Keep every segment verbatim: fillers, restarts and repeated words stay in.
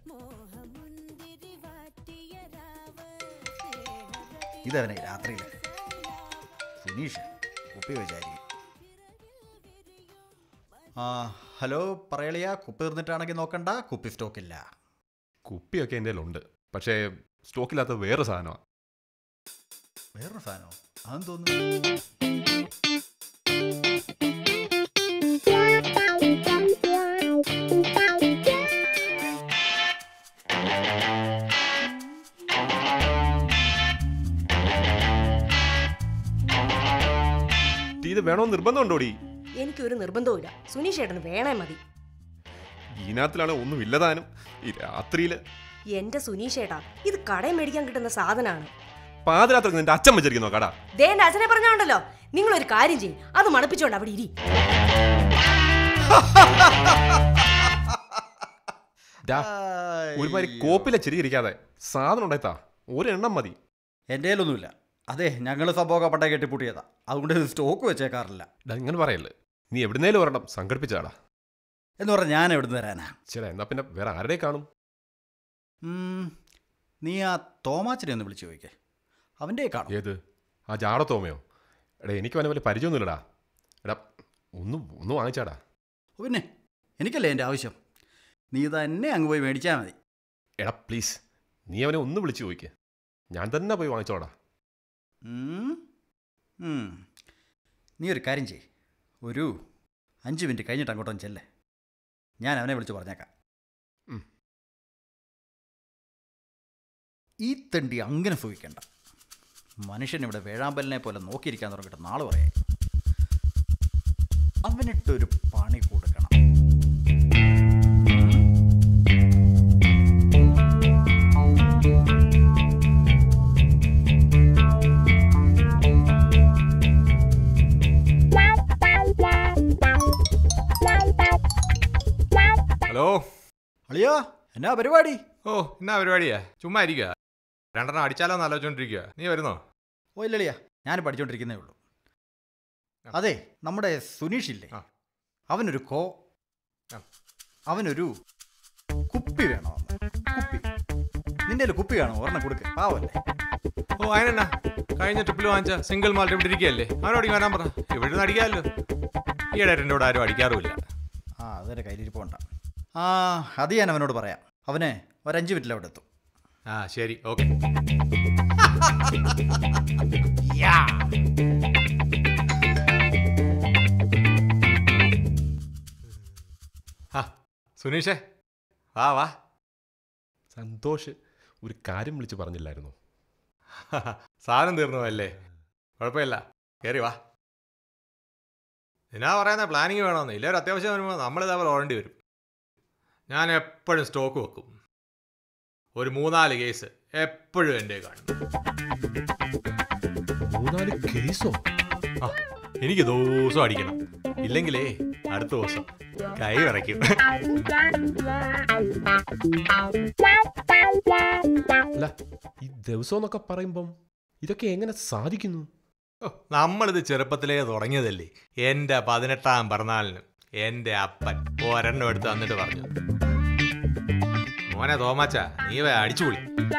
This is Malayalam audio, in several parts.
ഇതവനെ രാത്രിയിൽ സുനീഷ് കുപ്പി വെച്ചായിരിക്കും. ആ ഹലോ പറയളിയ, കുപ്പി തീർന്നിട്ടാണെങ്കിൽ നോക്കണ്ട, കുപ്പി സ്റ്റോക്കില്ല. കുപ്പിയൊക്കെ എൻ്റെ ഉണ്ട്, പക്ഷേ സ്റ്റോക്കില്ലാത്ത വേറെ സാധനമാണ്. വേറൊരു സാധനമോ? അതെന്ന് തോന്നുന്നു. ഇത് വേണോ നിർബന്ധമുണ്ടോടി? എനിക്കൊരു നിർബന്ധവുമില്ല, സുനീഷ് ഏട്ടന് വേണേ മതി. ഇതിനകത്തിലാണ് ഒന്നും ഇല്ലതാനും ഈ രാത്രിയില്. എന്റെ സുനീഷ് ഏട്ടാ, ഇത് കടയിൽ മേടിക്കാൻ കിട്ടുന്ന സാധനമാണ്. പാതിരാത്രി നിന്റെ അച്ഛൻ വെച്ചിരിക്കുന്നോ കട? ദേ എന്റെ അച്ഛനെ പറഞ്ഞോണ്ടല്ലോ, നിങ്ങളൊരു കാര്യം ചെയ്യും, അത് മണപ്പിച്ചോണ്ട് അവിടെ ഇരി. ഒരുമാതിരി കോപ്പിലെ ചിരിയിരിക്കാതെ സാധനം ഉണ്ടായിത്താ, ഒരെണ്ണം മതി. എൻ്റെ കയ്യിലൊന്നുമില്ല. അതെ, ഞങ്ങൾ സംഭവമൊക്കെ പട്ടേ കെട്ടിപ്പൂട്ടിയതാ, അതുകൊണ്ട് സ്റ്റോക്ക് വെച്ചേക്കാറില്ല. ഇങ്ങനെ പറയല്ലേ, നീ എവിടുന്നേലും ഒരെണ്ണം സംഘടിപ്പിച്ചാടാ. എന്ന് പറഞ്ഞാൽ ഞാൻ എവിടുന്ന് തരാനാ? ചേട്ടാ, എന്നാ പിന്നെ വേറെ ആരുടെ കാണും? നീ ആ തോമാച്ചിനെ ഒന്ന് വിളിച്ചു ചോദിക്കേ, അവൻ്റെ കാണും. ഏത്? ആ ജാട തോമയോ? എടാ, എനിക്ക് അവനെ വലിയ പരിചയമൊന്നുമില്ലടാ. എടാ, ഒന്ന് ഒന്ന് വാങ്ങിച്ചാടാ. പിന്നെ എനിക്കല്ലേ എൻ്റെ ആവശ്യം, നീ തന്നെ അങ്ങ് പോയി മേടിച്ചാൽ മതി. എടാ പ്ലീസ്, നീ അവനെ ഒന്ന് വിളിച്ചു ചോദിക്കേ, ഞാൻ തന്നെ പോയി വാങ്ങിച്ചോടാ. നീ ഒരു കാര്യം ചെയ്യ്, ഒരു അഞ്ച് മിനിറ്റ് കഴിഞ്ഞിട്ട് അങ്ങോട്ടൊന്ന് ചെല്ലേ, ഞാൻ അവനെ വിളിച്ച് പറഞ്ഞേക്കാം. ഈ തണ്ടി അങ്ങനെ സൂഹിക്കണ്ട, മനുഷ്യൻ ഇവിടെ വേഴാമ്പലിനെ പോലെ നോക്കിയിരിക്കാൻ തുടങ്ങിയിട്ട് നാളെ പറയാം. അവനിട്ടൊരു പണി കൊടുക്കണം. ഹലോ അളിയോ, എന്നാ പരിപാടി? ഓ, എന്നാ പരിപാടിയാ? ചുമ്മാ ഇരിക്കുക, രണ്ടെണ്ണം അടിച്ചാലോ എന്ന് ആലോചിച്ചോണ്ടിരിക്കുക. നീ വരുന്നോ? ഓ ഇല്ലളിയാ, ഞാൻ പഠിച്ചോണ്ടിരിക്കുന്നേ ഉള്ളൂ. അതെ, നമ്മുടെ സുനീഷ് ഇല്ലേ, അവനൊരു കോ അവനൊരു കുപ്പി വേണോ? കുപ്പി നിന്റെ കുപ്പി കാണോ? ഒരെണ്ണം കൊടുക്ക്, പാവല്ലേ. ഓ അതിനെന്നാ, കഴിഞ്ഞ ട്രിപ്പിൽ വാങ്ങിച്ച സിംഗിൾ മാൾട്ട് ഇവിടെ ഇരിക്കുകയല്ലേ, അവനോട് വരാൻ പറ, ഇവിടെ നിന്ന് അടിക്കാമല്ലോ. ഈയിടെ എൻ്റെ ഇവിടെ ആരും അടിക്കാറുമില്ല. ആ അതൊരു കയ്യിലിരിപ്പുണ്ട. ആ അത് ഞാൻ അവനോട് പറയാം, അവനെ ഒരഞ്ച് മിനിറ്റിൽ അവിടെ എത്തും. ആ ശരി, ഓക്കെ. ആ സുനീഷേ, വാ വാ. സന്തോഷ്, ഒരു കാര്യം വിളിച്ച് പറഞ്ഞില്ലായിരുന്നു? സാധനം തീർന്നു അല്ലേ? കുഴപ്പമില്ല, കയറി വാ. എന്നാ പറയുന്നത്, പ്ലാനിങ് വേണമെന്ന്. ഇല്ല, ഒരു അത്യാവശ്യം വരുമ്പോൾ നമ്മളിതേപോലെ ഓടേണ്ടി വരും. ഞാൻ എപ്പോഴും സ്റ്റോക്ക് വെക്കും, ഒരു മൂന്നാല് കേസ് എപ്പോഴും എൻ്റെ കാണും. മൂന്നാല് കേസോ? ആ എനിക്ക് ദിവസം അടിക്കണം, ഇല്ലെങ്കിലേ അടുത്ത ദിവസം കൈ വിറയ്ക്കും. അല്ല, ഈ ദിവസം എന്നൊക്കെ പറയുമ്പം ഇതൊക്കെ എങ്ങനെ സാധിക്കുന്നു? നമ്മളിത് ചെറുപ്പത്തിലേ തുടങ്ങിയതല്ലേ. എൻ്റെ പതിനെട്ടാം പിറന്നാളിന് എൻ്റെ അപ്പൻ ഒരെണ്ണം എടുത്ത് തന്നിട്ട് പറഞ്ഞു, മോനെ തോമാച്ച നീ വേ അടിച്ചുപൊളി.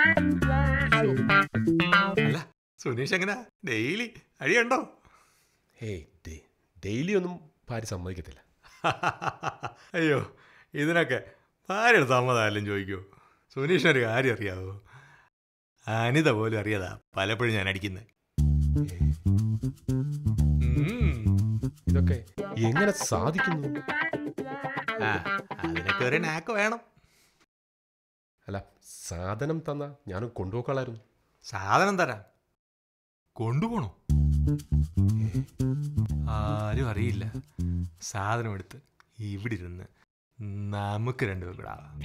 അല്ല സുനീഷ് എങ്ങനെ ഡെയിലി അടിയുണ്ടോ? ഹേയ്, ഡെയിലി ഒന്നും ഭാര്യ സമ്മതിക്കത്തില്ല. അയ്യോ, ഇതിനൊക്കെ ഭാര്യ സമ്മതമല്ലെന്ന് ചോദിക്കൂ. സുനീഷിനൊരു കാര്യം അറിയാവോ, അനിത പോലും അറിയാതാ പലപ്പോഴും ഞാൻ അടിക്കുന്നത്. ഇതൊക്കെ എങ്ങനെ സാധിക്കുന്നു? ആ അതിനൊക്കെ ഒരു നാക്ക് വേണം. അല്ല, സാധനം തന്ന ഞാനും കൊണ്ടുപോക്കളായിരുന്നു. സാധനം തരാം, കൊണ്ടുപോണോ? ആരും അറിയില്ല. സാധനം എടുത്ത് ഇവിടെ ഇരുന്ന് നമുക്ക് രണ്ടുപേരും കൂടെ ആവാം.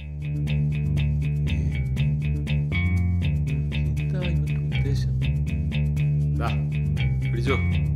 ഉദ്ദേശം പിടിച്ചോ.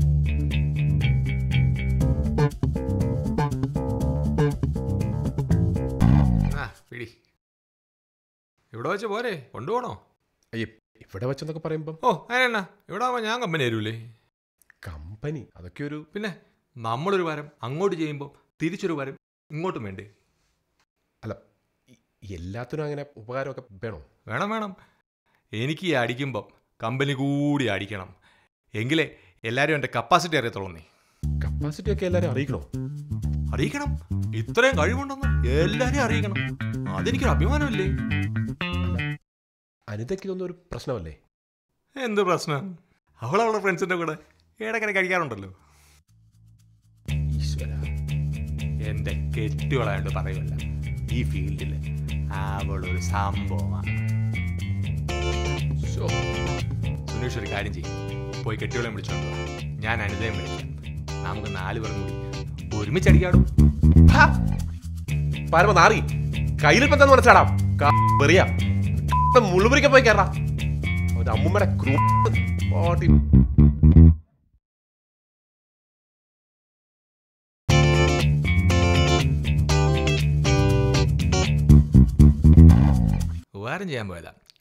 ആ പിടി. ഇവിടെ വെച്ച് പോരെ, കൊണ്ടുപോകണോ? അയ്യേ, ഇവിടെ വെച്ചെന്നൊക്കെ പറയുമ്പം. ഓ അതിനെന്നാ, ഇവിടെ ആവുമ്പോൾ ഞാൻ കമ്പനി തരൂലേ. കമ്പനി അതൊക്കെ ഒരു. പിന്നെ നമ്മളൊരു വാരം അങ്ങോട്ട് ചെയ്യുമ്പോൾ തിരിച്ചൊരു വാരം ഇങ്ങോട്ടും വേണ്ടേ? അല്ല, എല്ലാത്തിനും അങ്ങനെ ഉപകാരമൊക്കെ വേണോ? വേണം വേണം. എനിക്ക് ഈ അടിക്കുമ്പം കമ്പനി കൂടി അടിക്കണം, എങ്കിലേ എല്ലാവരും എൻ്റെ കപ്പാസിറ്റി അറിയത്തുള്ളൂ. കപ്പാസിറ്റി ഒക്കെ എല്ലാവരും അറിയിക്കണോ? അറിയിക്കണം. ഇത്രയും കഴിവുണ്ടെന്ന് എല്ലാവരും അറിയിക്കണം. അതെനിക്കൊരു അഭിമാനമല്ലേ? അനിതയ്ക്ക് ഇതൊന്നും ഒരു പ്രശ്നമല്ലേ? എന്ത് പ്രശ്നം? അവൾ അവളുടെ ഫ്രണ്ട്സിൻ്റെ കൂടെ ഇടയ്ക്കിടെ കഴിക്കാറുണ്ടല്ലോ. ഈശ്വരാ. എൻ്റെ കെട്ടുകളായിട്ട് പറയുമല്ല, ഈ ഫീൽഡിൽ അവളൊരു സംഭവമാണ്. ശോ. സുനീഷ് ഒരു കാര്യം ചെയ്യും, പോയി കെട്ടുകളെ വിളിച്ചോണ്ടോ, ഞാൻ അനിതയും വിളിക്കാം. നമുക്ക് നാല് പേർ കൂടി ഒരുമിച്ചടിക്കാടും. പരമ നാറി, കയ്യിലിപ്പം തന്നെ മനസ്സിലാടാം. വെറിയാ മുള്ളുമുറിക്കാൻ പോയി കയറാ ഒരു അമ്മൂമ്മയുടെ ക്രൂ പാട്ടി. ഉപകാരം ചെയ്യാൻ പോയതാ.